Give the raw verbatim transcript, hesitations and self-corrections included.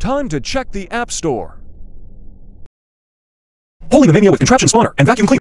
Time to check the App Store. Holy Mamamia with contraption spawner and vacuum cleaner.